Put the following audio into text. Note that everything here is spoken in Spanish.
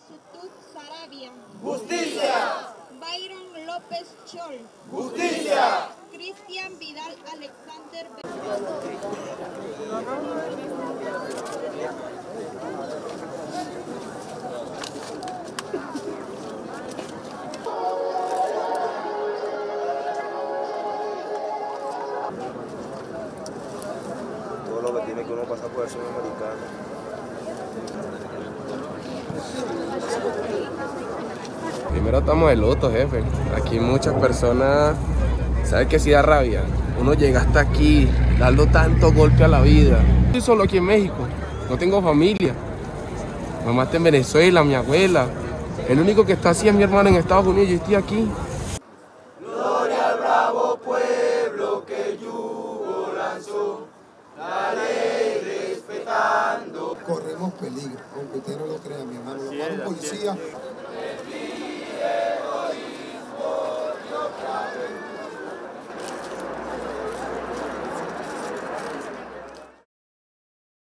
Yusutut Sarabia. ¡Justicia! Byron López Chol. ¡Justicia! Cristian Vidal Alexander. Todo lo que tiene que uno pasar por el sueño americano. Primero estamos de luto, jefe. Aquí muchas personas, ¿sabes qué sí da rabia? Uno llega hasta aquí, dando tanto golpe a la vida. Yo estoy solo aquí en México, no tengo familia. Mamá está en Venezuela, mi abuela. El único que está así es mi hermano en Estados Unidos, yo estoy aquí. Gloria al bravo pueblo que el yugo lanzó, la ley respetando. Corremos peligro, aunque usted no lo crea, mi hermano. Nos para un policía